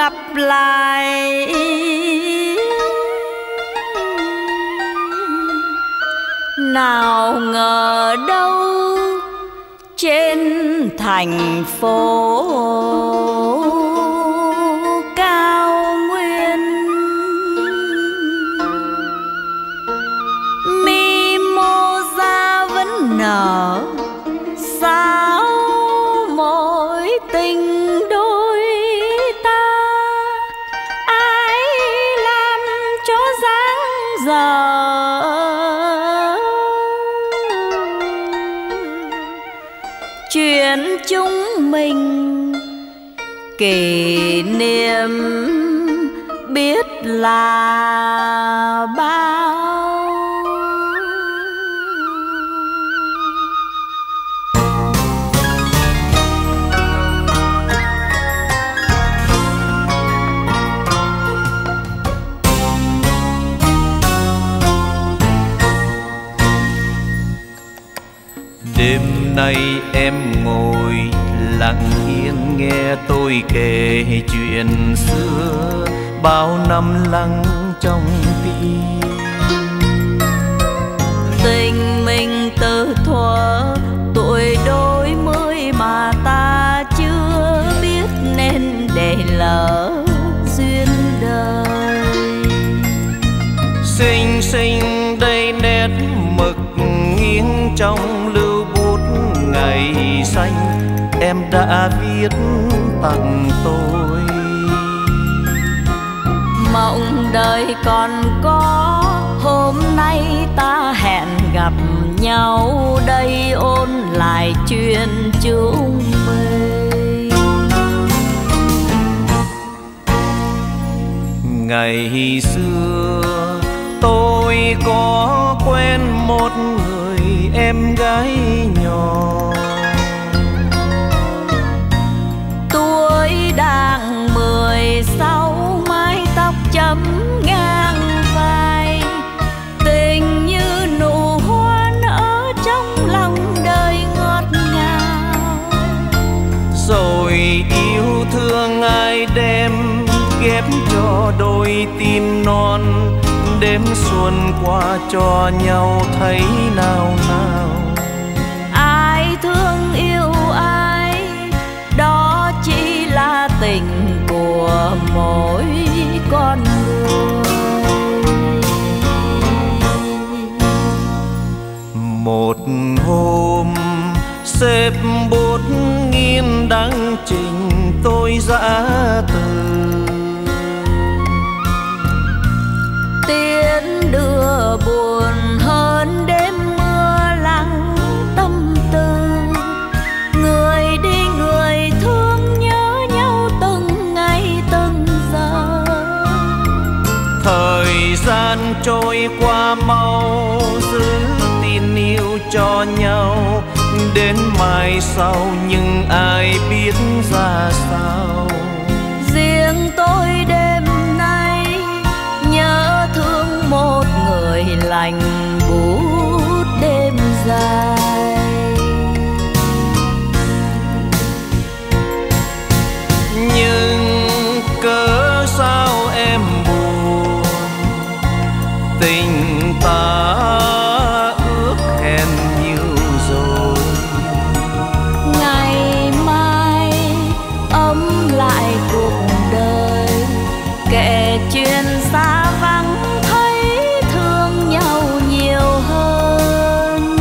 gặp lại. Nào ngờ đâu trên thành phố cao nguyên, mimosa vẫn nở sao mối tình đôi ta. Ai làm cho dáng dở chuyện chúng mình, kỷ niệm biết là bao. Đêm nay em ngồi lặng yên nghe tôi kể chuyện xưa, bao năm lặng trong tim. Tình mình từ thuở tuổi đôi mươi mà ta chưa biết nên để lỡ duyên đời. Xinh xinh đây nét mực nghiêng trong lưu bút ngày xanh, em đã viết tặng tôi. Mộng đời còn có, hôm nay ta hẹn gặp nhau đây ôn lại chuyện chúng mình. Ngày xưa tôi có quen một người em gái nhỏ, tuổi đang 16, mái tóc chấm ngang vai, tình như nụ hoa nở trong lòng đời ngọt ngào. Rồi yêu thương ai đem ghép cho đôi tim non, đêm xuân qua cho nhau thấy nào nào. Ai thương yêu ai, đó chỉ là tình của mỗi con người. Một hôm xếp bút nghiên đăng trình tôi dã từ, tiến đưa buồn hơn đêm mưa lắng tâm tư. Người đi người thương nhớ nhau từng ngày từng giờ. thời gian trôi qua mau, giữ tin yêu cho nhau đến mai sau, nhưng ai biết ra sao. Riêng tôi đêm nay nhớ thương một người lành bút đêm dài. Nhưng cớ sao em buồn, tình ta ước hẹn nhiều rồi. Ngày mai ấm lại cuộc đời, kể chuyện xa vắng thấy thương nhau nhiều hơn.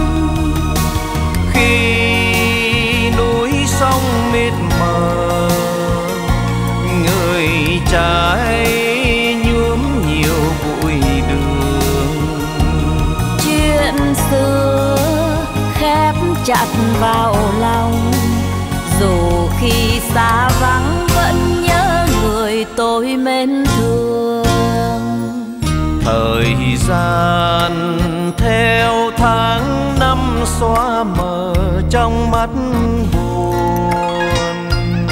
Khi núi sông mịt mờ, người trai nhuốm nhiều bụi đường. Chuyện xưa khép chặt vào lòng, dù khi xa vắng vẫn nhớ người tôi mến thương. Thời gian theo tháng năm xóa mờ trong mắt buồn.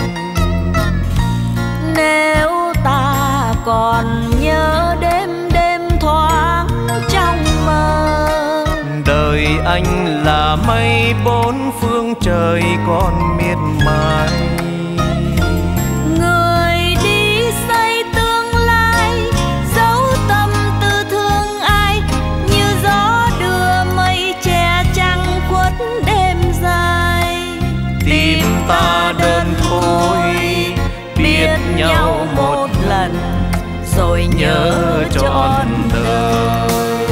Nếu ta còn nhớ đêm đêm thoáng trong mơ, đời anh là mây bốn phương trời còn miệt mài. người đi xa ta đơn côi, biết nhau một lần rồi nhớ trọn đời.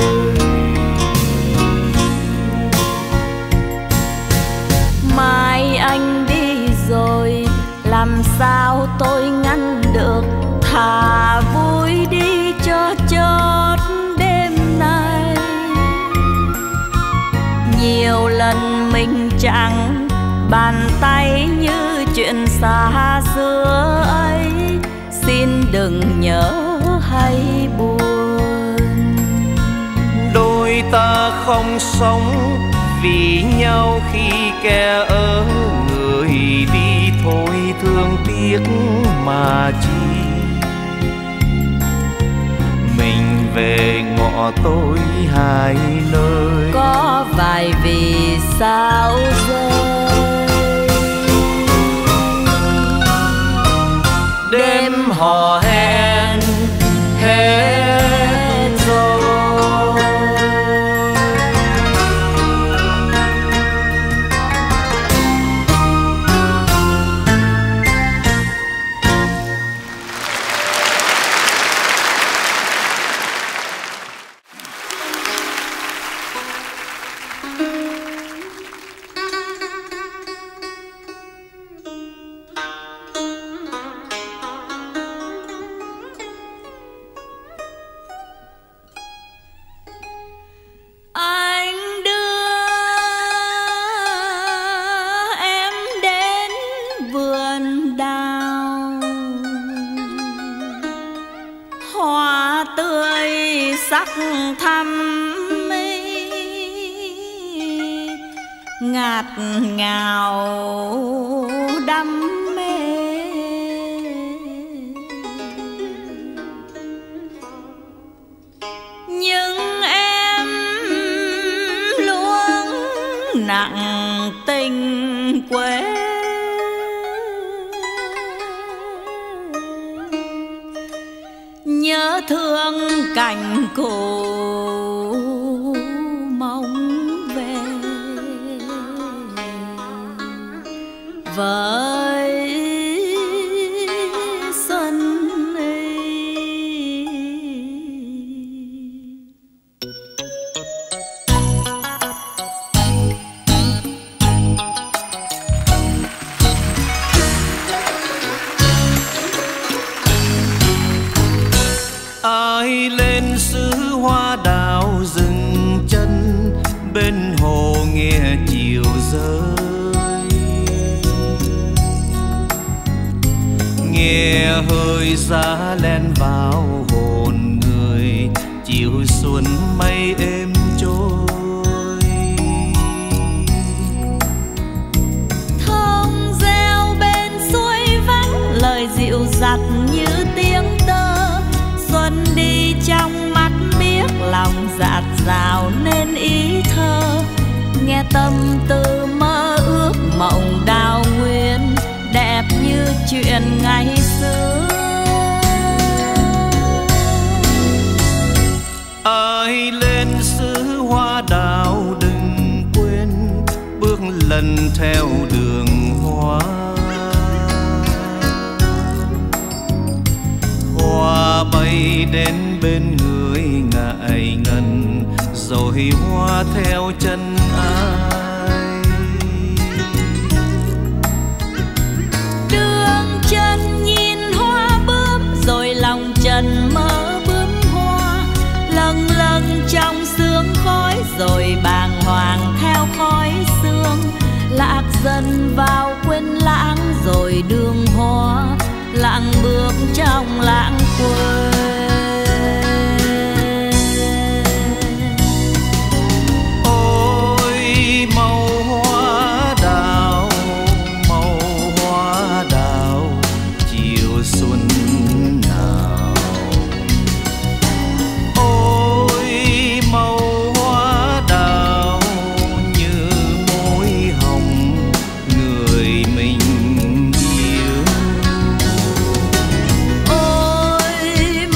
Mai anh đi rồi làm sao tôi ngăn được, thà vui đi cho chót đêm nay. Nhiều lần mình chẳng bàn tay như chuyện xa xưa ấy, xin đừng nhớ hay buồn. Đôi ta không sống vì nhau khi kẻ ở người đi thôi, thương tiếc mà chi. Mình về ngõ tối hai nơi, có vài vì sao rơi. Đêm hò hẹn hết rồi. Thăm ngạt ngào đam mê, nhưng em luôn nặng tình quê. Nhớ thương cảnh cũ mong về với xuân ấy. Ai lên xứ hoa đào dừng chân bên hồ nghe chiều rơi, nghe hơi giá len vào hồn người, chiều xuân mây êm trôi. Thông reo bên suối vắng, lời dịu dặt như tiếng tơ. Xuân đi trong mắt biếc, lòng dạt dào nên ý thơ. Nghe tâm tư mơ ước mộng đào nguyên, đẹp như chuyện ngày xưa. Ai lên xứ hoa đào đừng quên, bước lần theo đường hoa. Hoa bay đến bên người ngại ngần, rồi hoa theo chân ai. Đường chân nhìn hoa bướm, rồi lòng trần mơ bướm hoa. Lâng lâng trong sương khói, rồi bàng hoàng theo khói sương. Lạc dần vào quên lãng, rồi đường hoa lặng bước trong lãng quên. Ôi màu hoa đào, màu hoa đào, chiều xuân nào. Ôi màu hoa đào như môi hồng người mình yêu. Ôi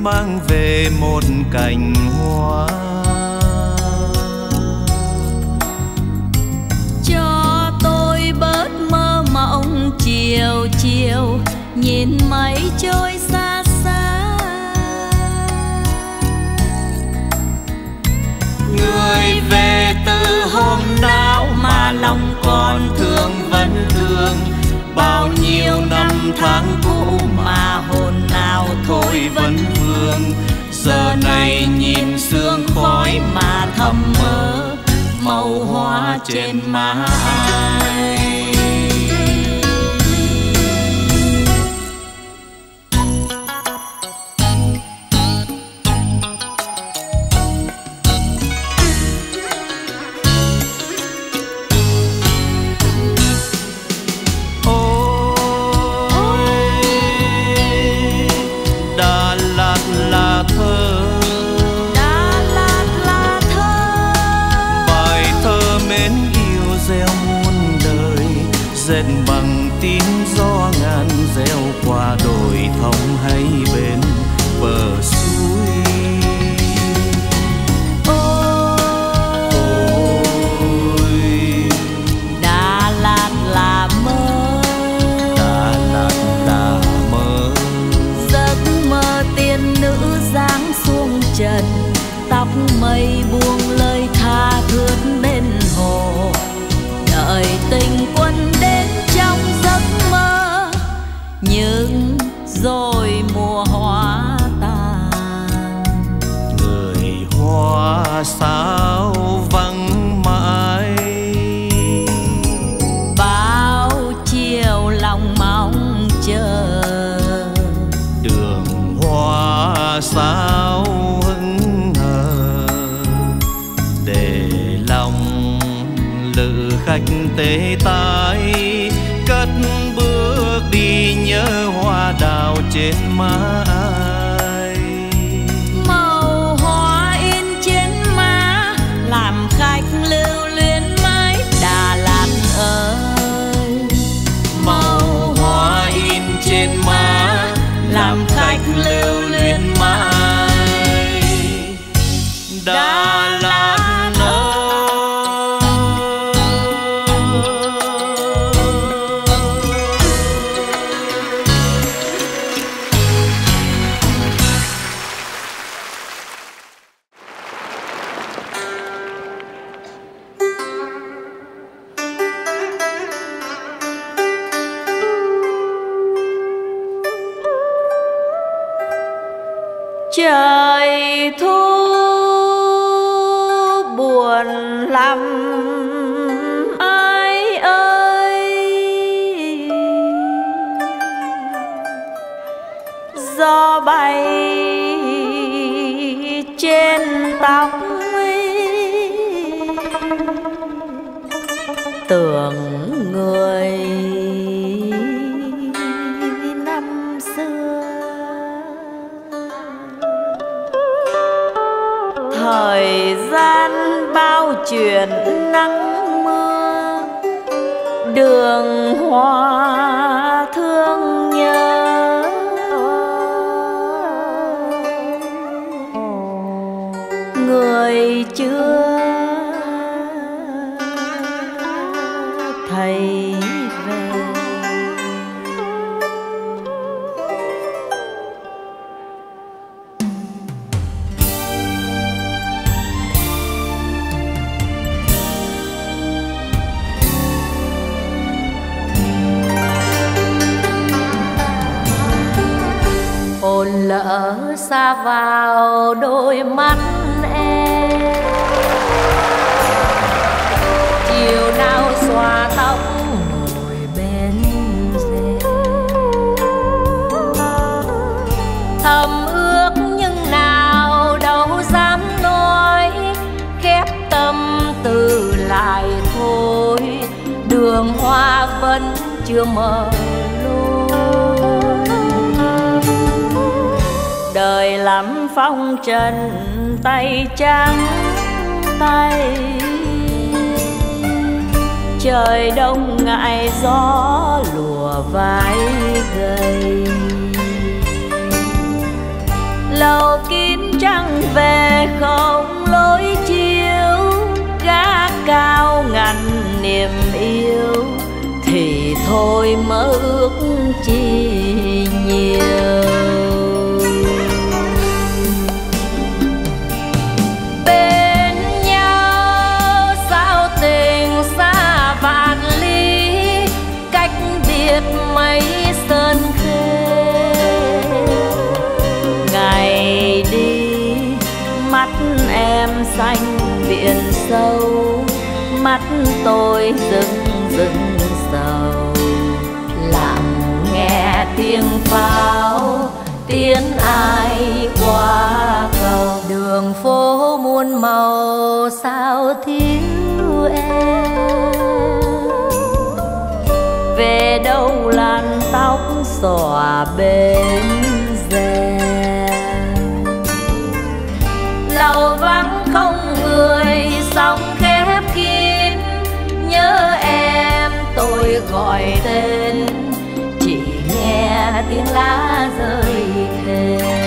mang về một cành hoa. Cho tôi bớt mơ mộng chiều chiều, nhìn mây trôi xa xa. Người về từ hôm nào mà lòng con thương vẫn thương, bao nhiêu năm tháng cũ mà hồn nào thôi vẫn vương. Giờ này nhìn sương khói mà thầm mơ, màu hoa trên má ai. Dệt bằng tiếng gió ngàn reo qua đồi thông hay bên bờ suối. Ôi, Đà Lạt là mơ, Đà Lạt là mơ. giấc mơ tiên nữ dáng xuống trần, tóc mây buông lời tha thướt bên hồ. Đợi tình quân đến trong giấc mơ, nhưng rồi mùa hoa tàn. Người hoa sao vắng mãi, bao chiều lòng mong chờ. đường hoa sao hững hờ, để lòng lữ khách tê tái cất bước đi nhớ hoa đào trên má ai. Màu hoa in trên má làm khách lưu luyến mãi Đà Lạt ơi. Màu hoa in trên má làm khách lưu luyến mãi Đà Lạt ơi. Trời thu buồn lắm ai ơi, gió bay trên tóc tưởng người năm xưa. Thời gian bao chuyện nắng mưa, đường hoa thương nhớ. Người chưa thấy về. Hồn lỡ xa vào đôi mắt em, chiều nào xòa tóc ngồi bên rèm. Thầm ước nhưng nào đâu dám nói, khép tâm tư lại thôi. Đường hoa vẫn chưa mở lối, đời lắm phong trần tay trắng tay. Trời đông ngại gió lùa vai gầy, lầu kín trăng về không lối chiếu, gác cao ngăn niềm yêu thì thôi mơ ước chi nhiều. Bên nhau sao tình xa vạn ly, cách biệt mấy sơn khê. Ngày đi mắt em xanh biển sâu, mắt tôi rưng rưng sầu. Lặng nghe tiếng pháo tiếng ai qua cầu, đường phố muôn màu sao thiếu em. Về đâu làn tóc xõa bên rèm, lầu vắng không người sóng khép kín. Nhớ em tôi gọi tên, chỉ nghe tiếng lá rơi thề.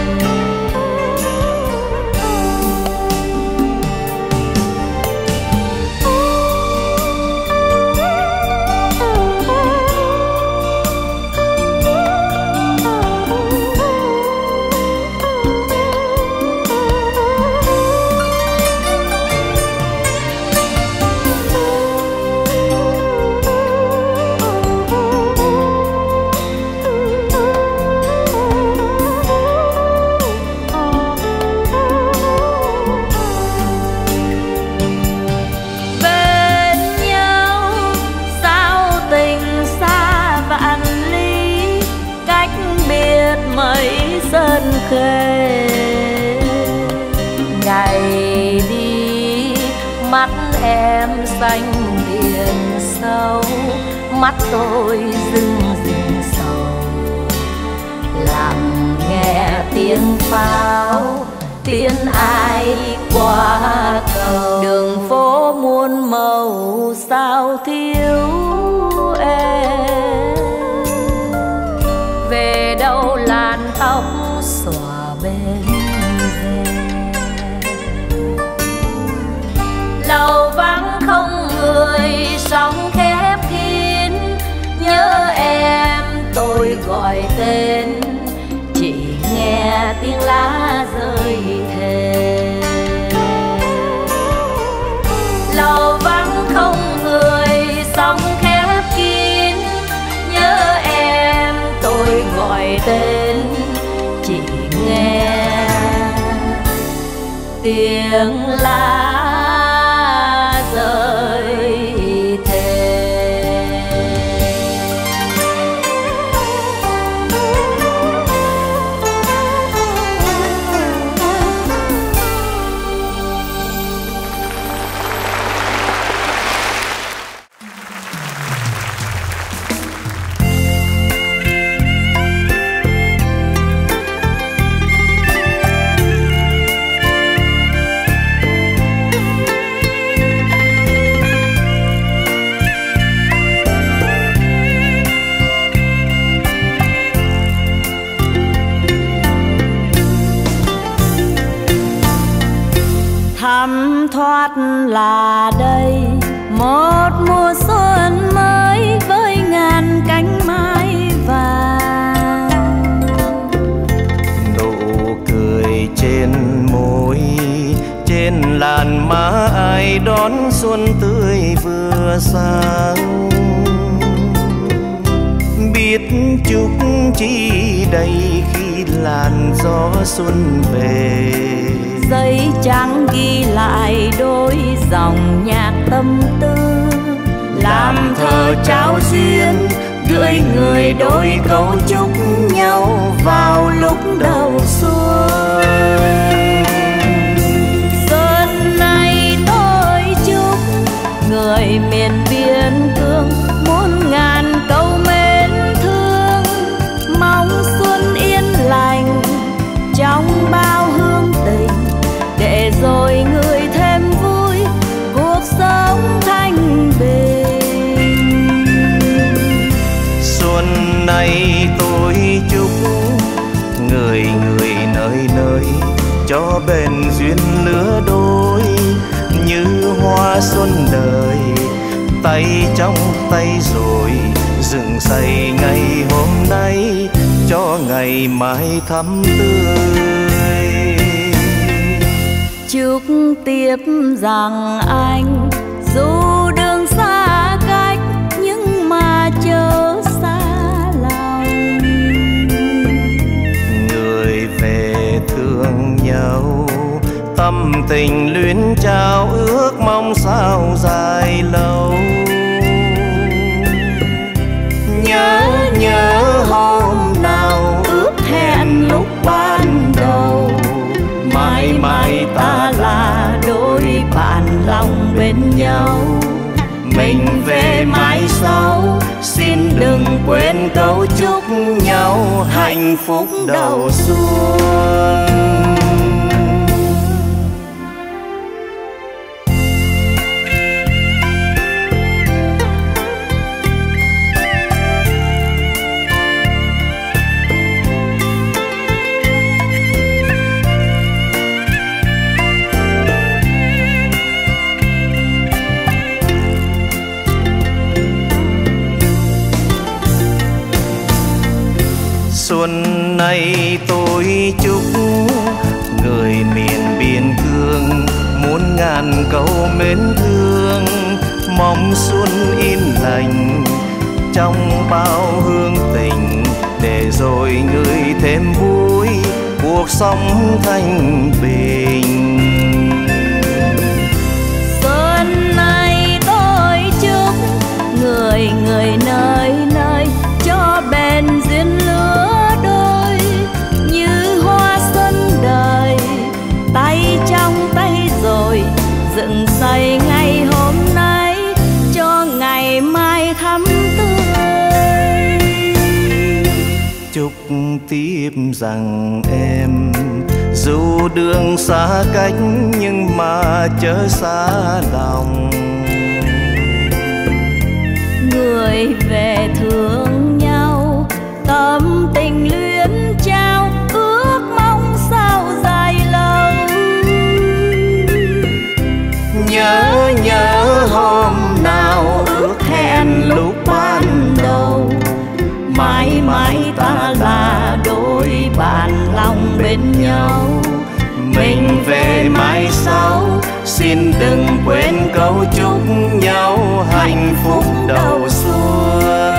Sơn khê ngày đi mắt em xanh biển sâu, mắt tôi rưng rưng sầu. Lặng nghe tiếng pháo tiếng ai qua cầu, đường phố muôn màu sao thiếu em. Về đâu làn tóc xõa bên rèm, lầu vắng không người sóng khép kín. Nhớ em tôi gọi tên, chỉ nghe tiếng lá rơi thề. Lầu vắng không người sóng khép kín. Nhớ em tôi gọi tên, chỉ nghe tiếng lá rơi thề. Thấm thoát là đây một mùa xuân mới với ngàn cánh mai vàng. Nụ cười trên môi trên làn má ai đón xuân tươi vừa sáng. Biết chúc chi đây khi làn gió xuân về, giấy trắng ghi lại đôi dòng nhạc tâm tư. Làm thơ trao duyên gửi người đôi câu chúc nhau vào lúc đầu xuân. Xuân này tôi chúc người miền biên cương muôn ngàn câu mến thương. Mong xuân yên lành trong bao hương tình, để rồi người thêm vui cuộc sống thanh bình. Xuân này tôi chúc người cho bền duyên lứa đôi như hoa xuân đời. Tay trong tay rồi dựng xây ngày hôm nay cho ngày mai thắm tươi. Chúc tiếp rằng anh dù đường xa cách nhưng mà chớ xa lòng. Người về thương nhau tâm tình luyến trao ước mong sao dài lâu. Nhớ hôm nào ước hẹn lúc ban đầu, mãi mãi ta là đôi bạn lòng bên nhau. Mình về mãi sau xin đừng quên câu chúc nhau hạnh phúc đầu xuân. Xuân này tôi chúc người miền biên cương muôn ngàn câu mến thương. Mong xuân yên lành trong bao hương tình, để rồi người thêm vui cuộc sống thanh bình. Xuân này tôi chúc người nơi nơi cho bền duyên lứa đôi như hoa xuân đời. Tay trong tay rồi dựng xây ngày hôm nay cho ngày mai thắm tươi. Chúc tiếp rằng em dù đường xa cách nhưng mà chớ xa lòng. Người về thương nhau tâm tình luyến trao ước mong sao dài lâu. Nhớ hôm nào ước hẹn lúc ban đầu, mãi mãi ta là đôi bạn lòng bên nhau. Mình về mãi sau xin đừng quên câu chúc nhau hạnh phúc đầu xuân.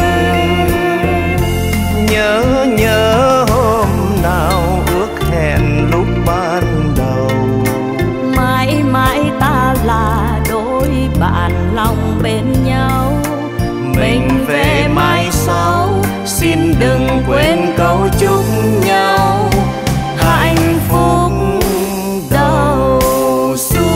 Nhớ hôm nào ước hẹn lúc ban đầu, mãi mãi ta là đôi bạn lòng bên nhau. Mình về mãi sau xin đừng quên câu chúc nhau hạnh phúc đầu xuân.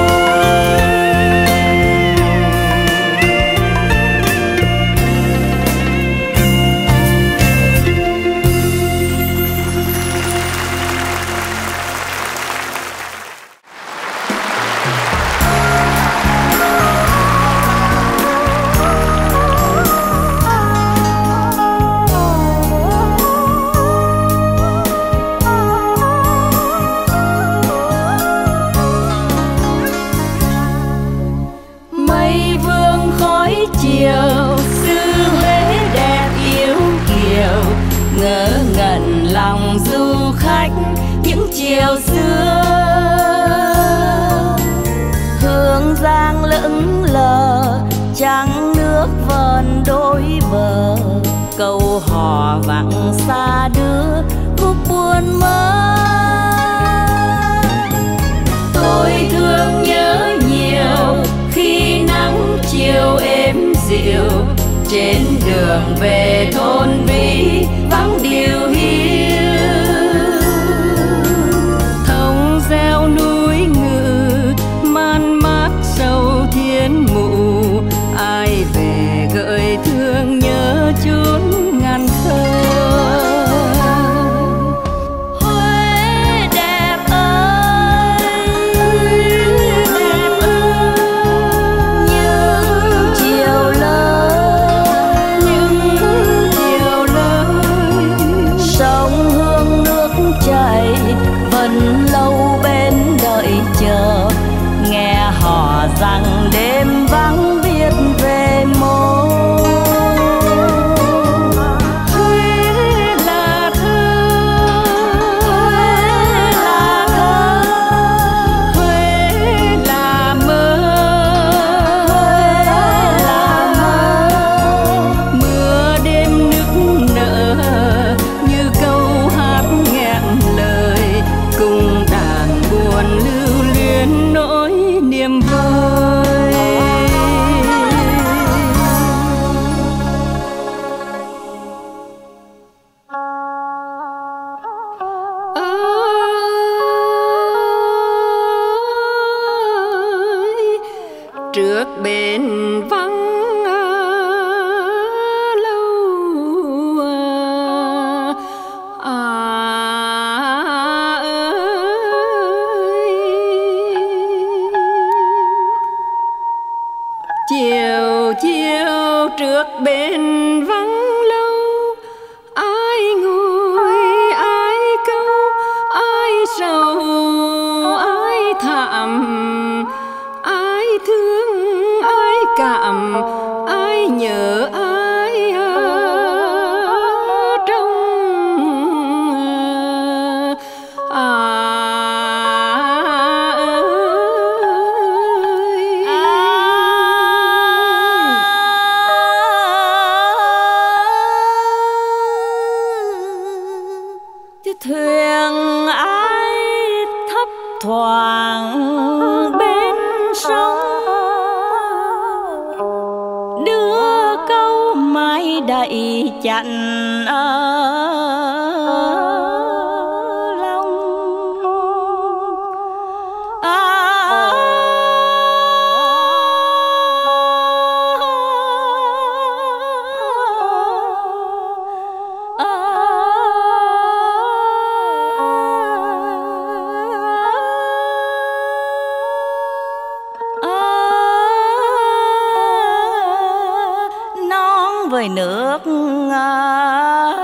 chiều xứ Huế đẹp yêu kiều, ngỡ ngẩn lòng du khách những chiều xưa. Hương giang lững lờ trăng nước vờn đôi bờ, câu hò vặng xa đưa khúc buồn mơ. Tôi thương nhớ nhiều khi nắng chiều êm dịu, trên đường về thôn Vĩ vắng điều hiu. Thông reo núi Ngự man mát sâu thiên mụ, ai về gợi thương nhớ chốn ngàn thơ. Vẫn lo trước bến vắng chiều chiều trước bên vắng lâu, ai ngồi ai câu, ai sầu ai thảm, ai thương ai cảm, ai nhớ ai trong thuyền ai thấp thoáng bên sông, đưa câu mai đậy chặn lòng. Với nước non.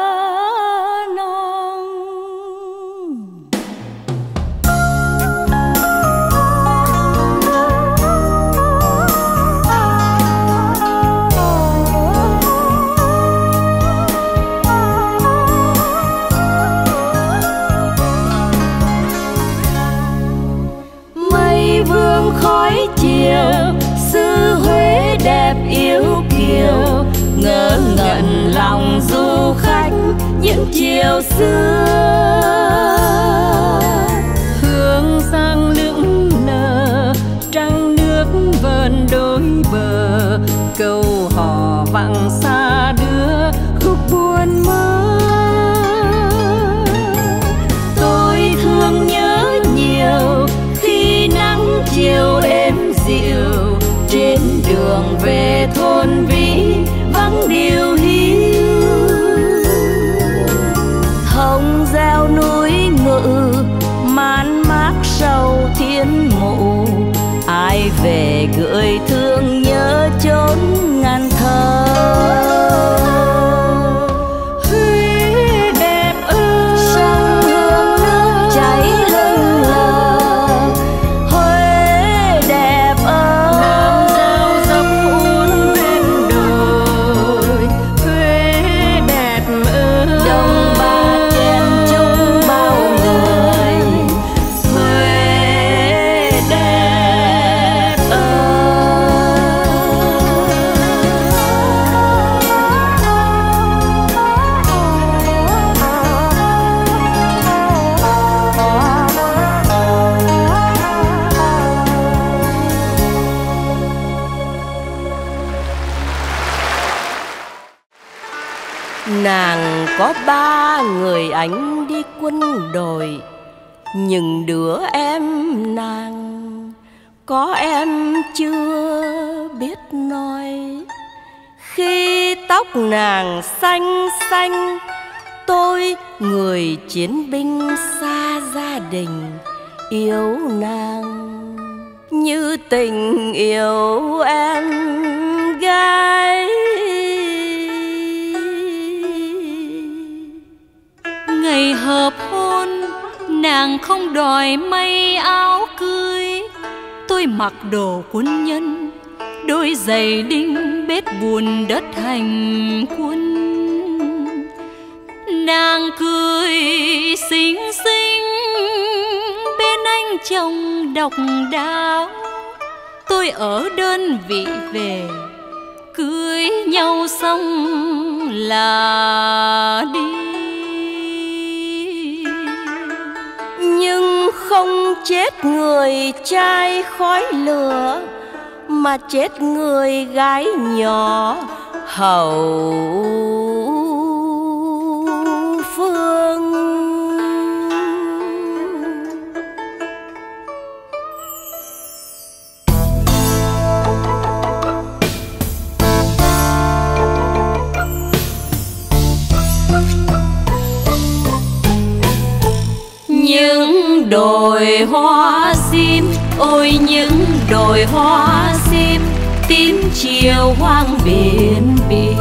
Mây vương khói chiều, xứ Huế đẹp yêu kiều, ngỡ ngẩn lòng du khách những chiều xưa. Hương giang lững lờ, trăng nước vờn đôi bờ, câu hò vặng xa đưa khúc buồn mơ. Tôi thương nhớ nhiều khi nắng chiều êm dịu, trên đường về thôn Vĩ vắng điều hiu. Thông reo núi Ngự, man mác sâu thiên mụ, ai về gửi thương nhớ chốn ngàn thơ. Huế đẹp ơi, sông hương nước chảy lâng lờ. Huế đẹp ơi, làm giao dốc uốn ven đồi. Huế đẹp ơi, đồng ba chen chung bao người. Huế đẹp Nàng có 3 người anh đi quân đội, nhưng đứa em nàng có em chưa biết nói. Khi tóc nàng xanh xanh, tôi người chiến binh xa gia đình yêu nàng như tình yêu em gái. Ngày hợp hôn, nàng không đòi may áo cưới, tôi mặc đồ quân nhân, đôi giày đinh bết bùn đất hành quân. Nàng cười xinh xinh bên anh chồng độc đáo, tôi ở đơn vị về, cưới nhau xong là đi. Nhưng không chết người trai khói lửa, mà chết người gái nhỏ hậu phương. đồi hoa sim, ôi những đồi hoa sim, tím chiều hoang biển biển.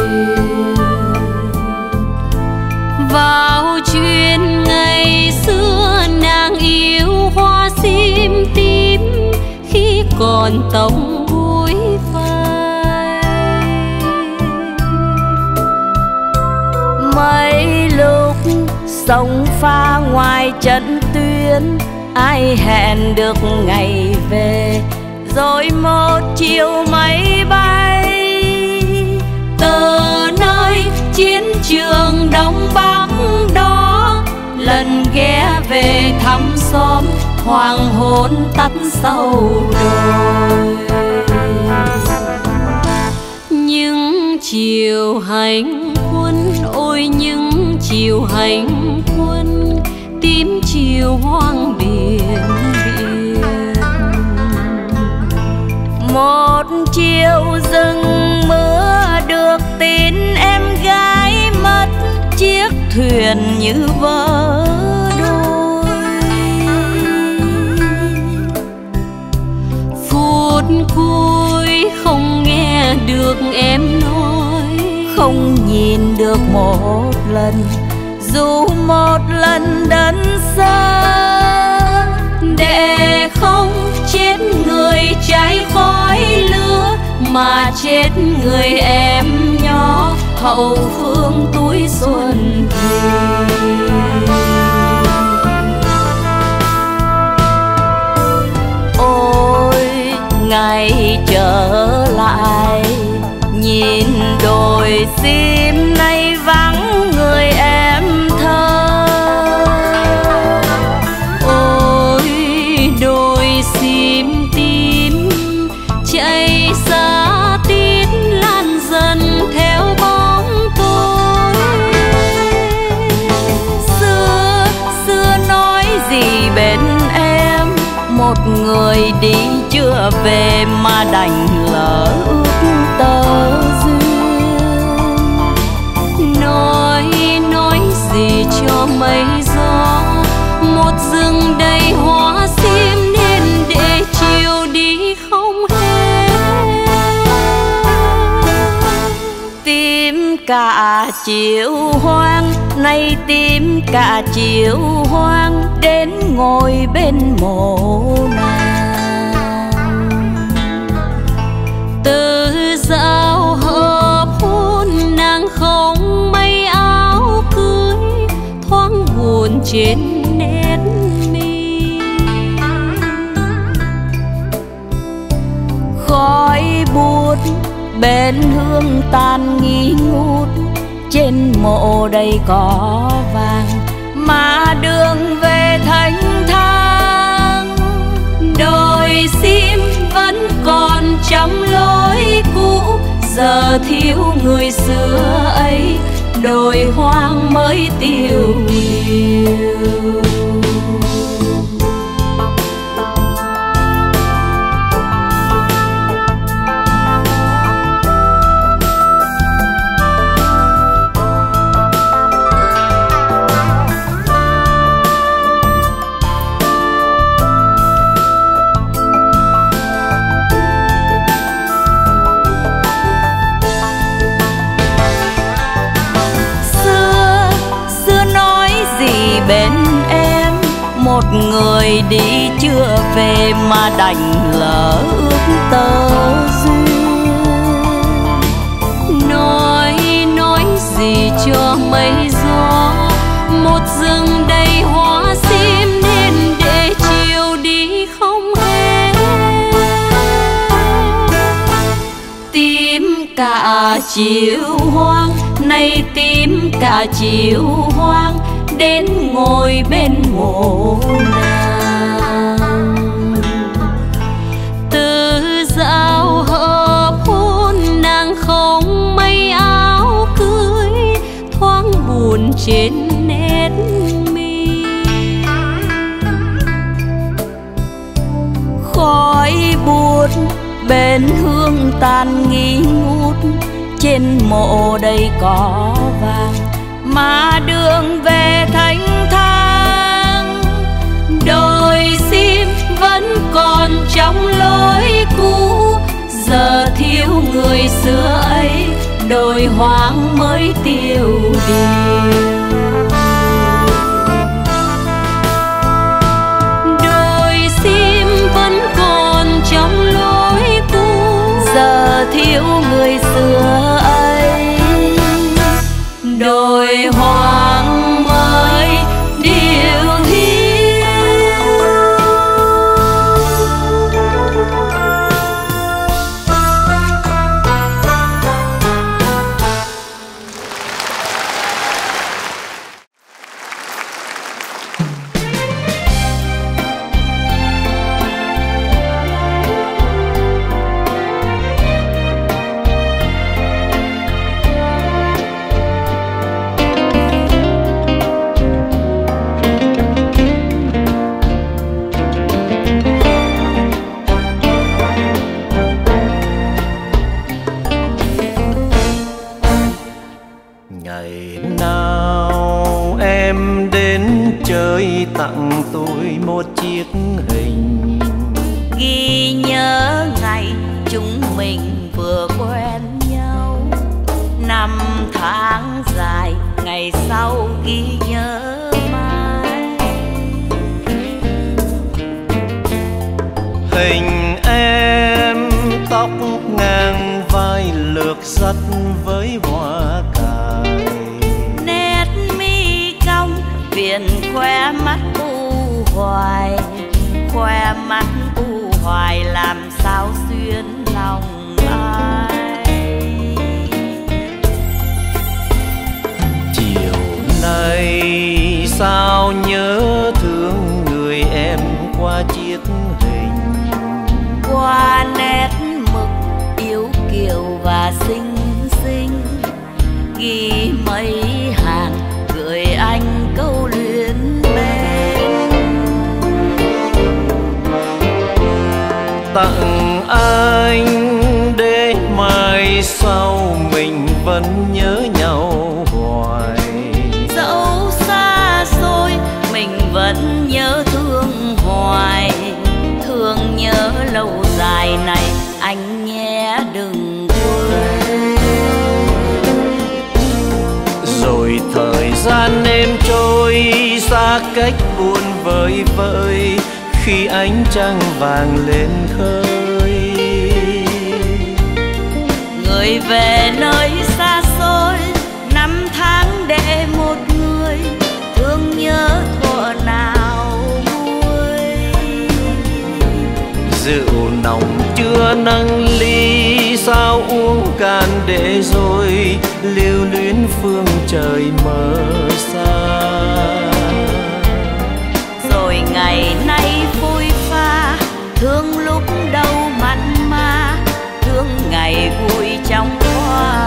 Vào chuyện ngày xưa nàng yêu hoa sim tím, khi còn tông bụi phai. Mấy lúc sông pha ngoài trận tuyến, ai hẹn được ngày về, rồi một chiều máy bay. Từ nơi chiến trường Đông Bắc đó, lần ghé về thăm xóm, hoàng hôn tắt sau đồi. Những chiều hành quân, ôi những chiều hành quân, tím chiều hoang biển biển. Một chiều rừng mưa được tin em gái mất, chiếc thuyền như vỡ đôi. Phút cuối không nghe được em nói, không nhìn được một lần, dù một lần đơn sơ. Để không chết người cháy khói lửa, mà chết người em nhỏ hậu phương túi xuân về. Ôi ngày trở lại, nhìn đồi sim nay vắng người em thơ. Ôi đồi sim tím chạy xa tít lan dần theo bóng tôi. Xưa nói gì bên em, một người đi chưa về mà đành lỡ ước tơ duyên. Nói gì cho mây gió, một rừng đầy hoa sim nên để chiều đi không hết. Tím cả chiều hoang, nay tím cả chiều hoang, đến ngồi bên mộ nàng. Từ giao hợp hôn nàng không may áo cưới, thoáng buồn trên nét mi. Khói bút bên hương tàn nghi ngút, trên mộ đầy cỏ vàng mà đường về thanh thang. Đồi sim vẫn còn trăm lối cũ, giờ thiếu người xưa ấy, đồi hoang mới tiêu điều. Bên em một người đi chưa về mà đành lỡ ước tơ duyên. Nói gì cho mây gió, một rừng đầy hoa sim nên để chiều đi không hết. Tím cả chiều hoang, nay tím cả chiều hoang, đến ngồi bên mộ nàng. Từ giao hợp hôn nàng không may áo cưới, thoáng buồn trên nét mi. Khói bút bên hương tàn nghi ngút, trên mộ đầy cỏ vàng mà đường về thanh thang. xưa ấy, đồi hoang mới tiêu điều. Đồi sim vẫn còn trong lối cũ, giờ thiếu người xưa ấy. Đồi hoang mới điều hiu. Ngày nào em đến chơi tặng tôi một chiếc hình, Ghi nhớ ngày chúng mình vừa quen nhau. Năm tháng dài ngày sau ghi nhớ mãi. hình em tóc ngang vai lược dắt với hoa cài, Nét mi cong viền khoe mắt u hoài, khoe mắt u hoài làm sao xuyên lòng ai. chiều nay sao nhớ thương người em qua chiếc hình, Qua nét mực yêu kiều và xinh xinh, ghi mấy hàng gửi anh câu luyến bên. tặng anh để mai sau mình vẫn nhớ nhau hoài. Dẫu xa xôi mình vẫn nhớ thương hoài, thương nhớ lâu dài này anh nhé đừng quên. Rồi thời gian êm trôi xa cách buồn vơi vợi, khi ánh trăng vàng lên khơi. Người về nơi xa xôi, năm tháng để một người, thương nhớ thuở nào nguôi. Rượu nồng chưa nâng ly, sao uống cạn để rồi lưu luyến phương trời mờ xa. Rồi ngày nay phôi pha, thương lúc đâu mặn mà, thương ngày vui trong hoa.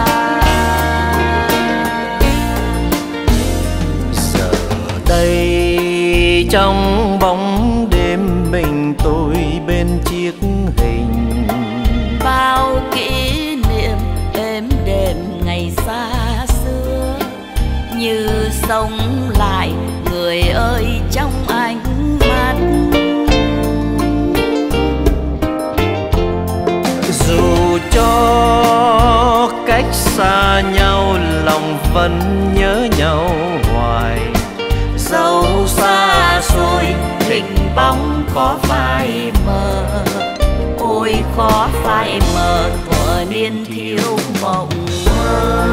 Giờ đây trong bóng đêm mình tôi bên chiếc hình, Bao kỷ niệm êm đềm ngày xa xưa, như sống lại người ơi trong ánh mắt. dù cho cách xa nhau lòng vẫn nhớ nhau hoài. Dẫu xa xôi hình bóng có phai mờ, ôi khó phai mờ thuở niên thiếu mộng mơ.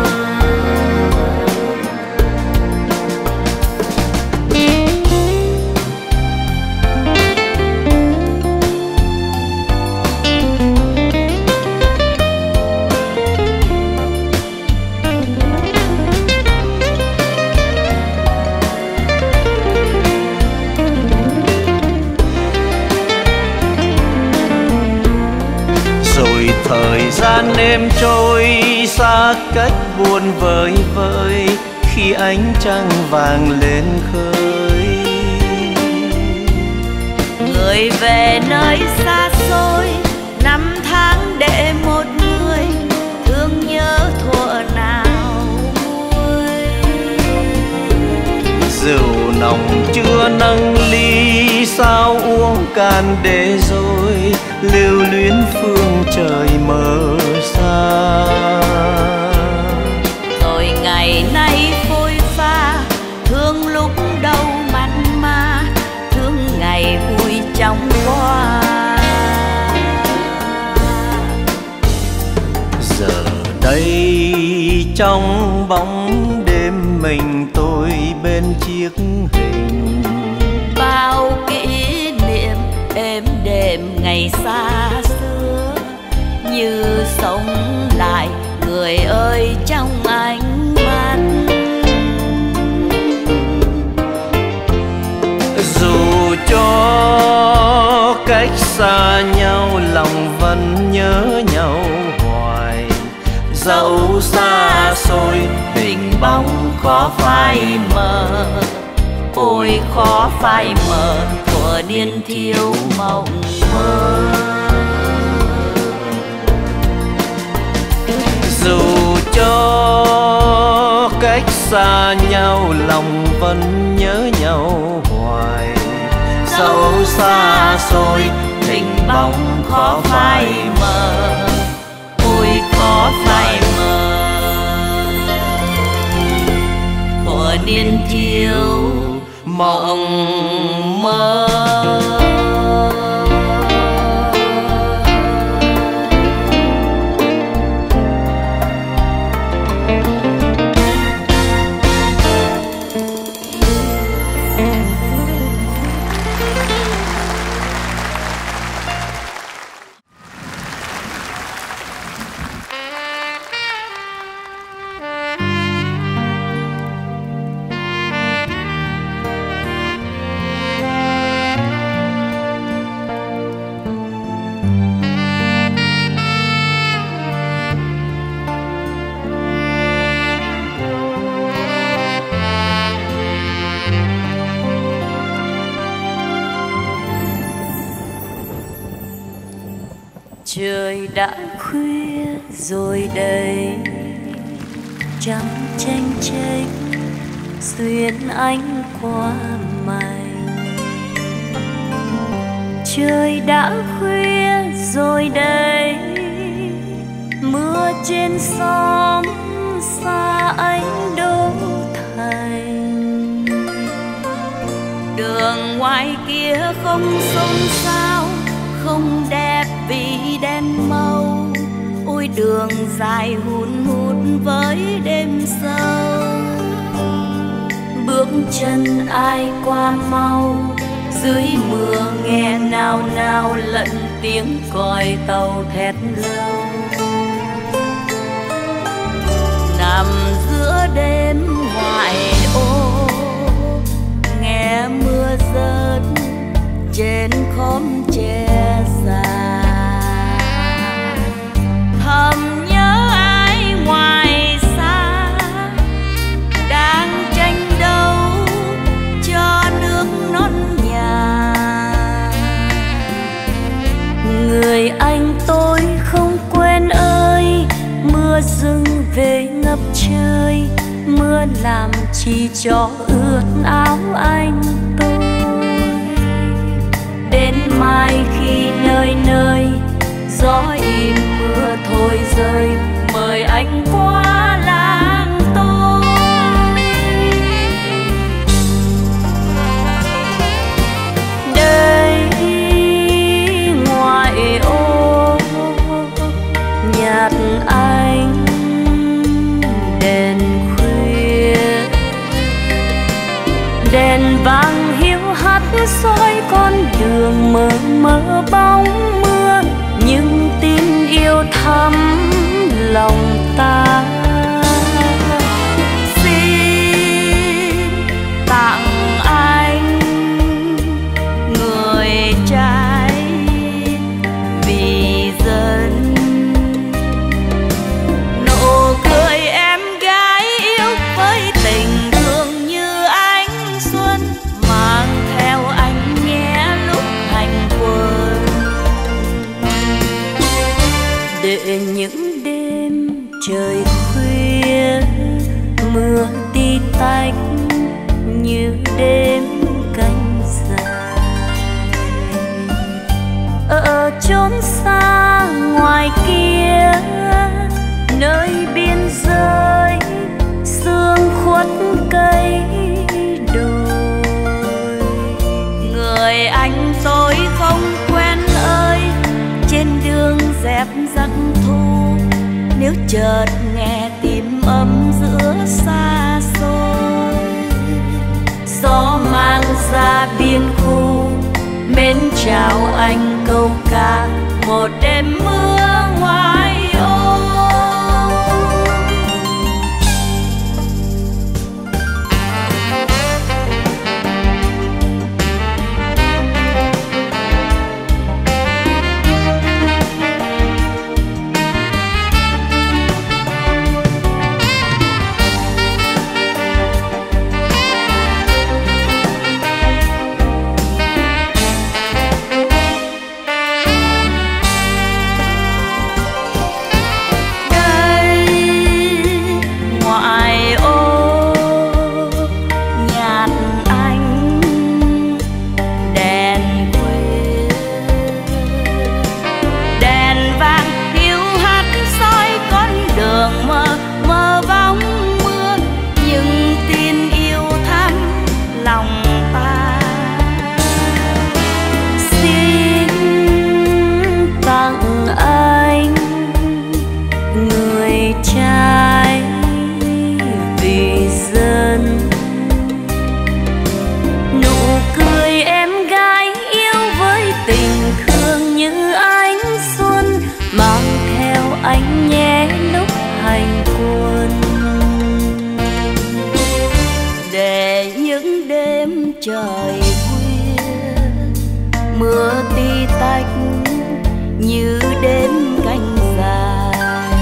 Thời gian êm trôi xa cách buồn vơi vợi, khi ánh trăng vàng lên khơi. Người về nơi xa xôi, năm tháng để một người, thương nhớ thuở nào nguôi. Rượu nồng chưa nâng ly, sao uống cạn để rồi lưu luyến phương trời mờ xa. Rồi ngày nay phôi pha, thương lúc đâu mặn mà, thương ngày vui chóng qua. Giờ đây trong bóng đêm mình tôi bên chiếc hình, bao kỷ niệm êm đềm ngày xa xưa như sống lại người ơi trong ánh mắt. Dù cho cách xa nhau lòng vẫn nhớ nhau hoài, dẫu xa xôi hình bóng khó phai mờ. Ôi khó phai mờ thuở niên thiếu mộng mơ. Dù cho cách xa nhau lòng vẫn nhớ nhau hoài, dẫu xa xôi hình bóng khó phai mờ. Ôi khó phai mờ thuở niên thiếu mộng mơ. Trời đã khuya rồi đây, trăng tranh tranh xuyên ánh qua mày. Trời đã khuya rồi đây, mưa trên xóm xa ánh đô thành. Đường ngoài kia không xôn xao, không đẹp vì đen màu. Ôi đường dài hun hút với đêm sâu. Bước chân ai qua mau, dưới mưa nghe nao nao lẫn tiếng còi tàu thét lâu. Nằm giữa đêm ngoại ô, nghe mưa rớt trên khóm tre già. Thầm nhớ ai ngoài xa, đang tranh đấu cho nước non nhà. Người anh tôi không quên ơi, mưa dâng về ngập trời. Mưa làm chi cho ướt áo anh tôi. Đến mai khi nơi nơi gió im mưa thôi rơi, mời anh qua làng tôi. Đây ngoại ô nhạt ánh đèn khuya, đèn vàng hiu hắt soi con đường mờ mờ bóng mưa. Nhưng tin yêu thắm lòng ta, xin tặng anh người trai vì dân. Nụ cười em gái yêu với tình thương như ánh xuân, mang theo anh nhé lúc hành quân. để những đêm người anh tôi không quen ơi, trên đường dẹp dắt thu, nếu chợt nghe tim ấm giữa xa xôi. Gió mang ra biên khu, mến chào anh câu ca một đêm mưa ngoài ô. Trời khuya mưa tí tách như đêm canh dài,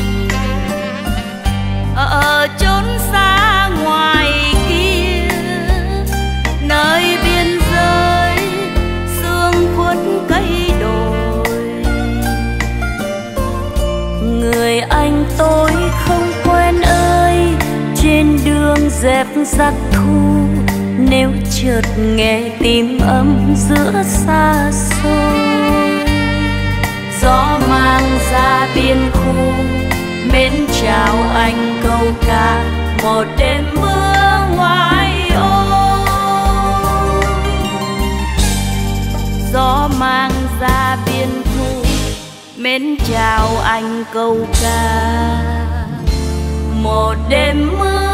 ở chốn xa ngoài kia nơi biên giới sương khuất cây đồi. Người anh tôi không quen ơi, trên đường dẹp dắt thu, nếu chợt nghe tim ấm giữa xa xôi. Gió mang ra biên khu, mến chào anh câu ca một đêm mưa ngoài ô. Gió mang ra biên khu, mến chào anh câu ca một đêm mưa